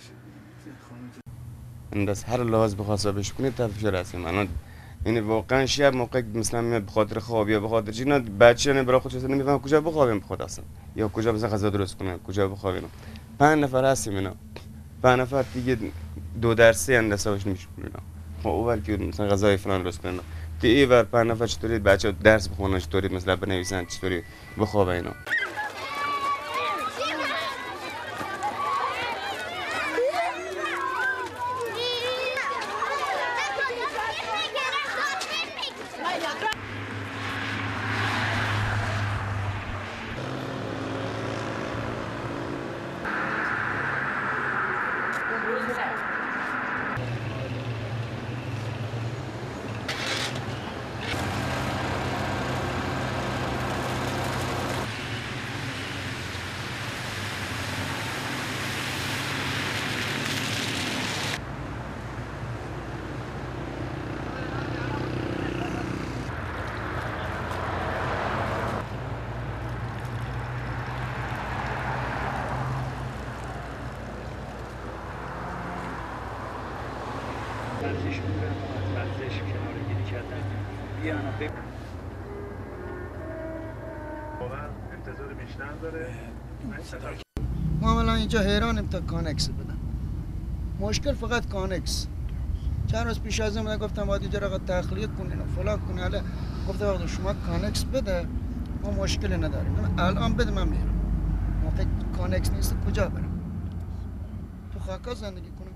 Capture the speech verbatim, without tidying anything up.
این دست هر لحاظ بخواسته بش کنید تحت فشار هستیم. الان یعنی واقعا شب موقع مثلا میاد به خاطر خواب یا به خاطر چیز نه بچه نه برای خودش نمیفهمه کجا بخوابیم بخواد اصلا یا کجا مثلا غذا درست کنه کجا بخوابیم. پنج نفر هستیم اینا پنج نفر دیگه دو درصد اندازه‌اش نمیشه اینا. خب اول که مثلا غذای فلان درست کنه تی ور پنج نفر چطوری بچه درس بخونن چطوری مثلا بنویسن چطوری بخوابه اینا. ورزش میکنم ورزش کنارگیری کردن بیان و واقعا انتظار بیشتر داره. ما الان اینجا حیرانیم تا کانکس بدن. مشکل فقط کانکس. چند روز پیش از این گفتم باید اینجا را تخلیه کنین و فلان کنین. حالا گفته وقت شما کانکس بده ما مشکلی نداریم. الان بده من میرم. موقع کانکس نیست کجا برم؟ تو خاکا زندگی کنم.